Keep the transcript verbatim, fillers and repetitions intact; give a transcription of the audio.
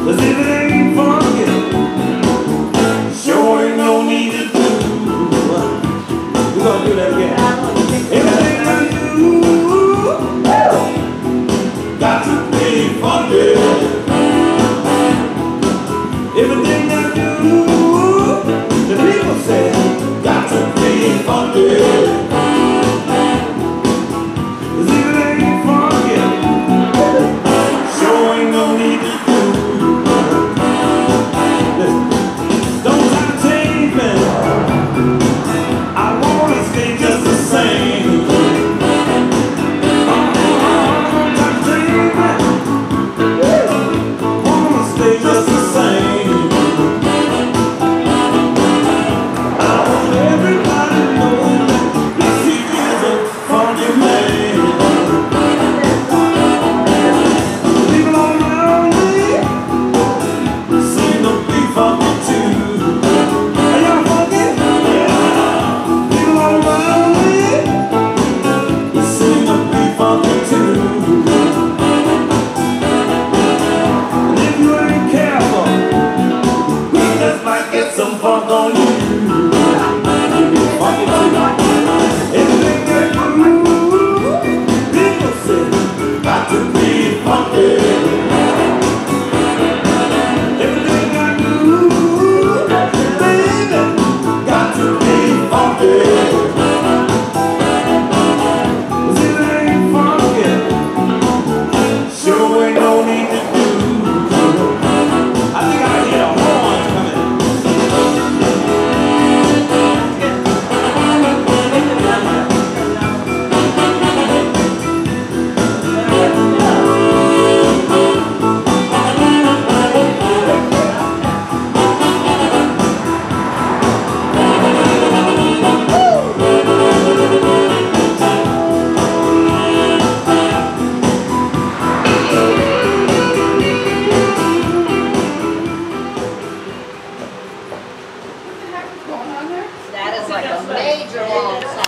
'cause if it ain't funky, sure ain't no need to do. We're gonna do that again. Everything I do got to be funky. Everything I do, the people say, got to be funky. 'Cause if it ain't funky, sure ain't no need to do. Listen, don't try to change me. I wanna stay just the same. Don't try to change me. Wanna stay just the same. I want everybody to know that this is a funky man. People all around me seem to be funky too. Are y'all funky? Yeah. People all around me seem to be funky too. And if you ain't careful, we just might get some funk on you. You be funky too. Everything I do, people say, got to be funky. Everything I do, baby, got to be funky. 'Cause if it ain't funky, sure ain't no need to do. I think I hear a horn coming. That is like a major long song.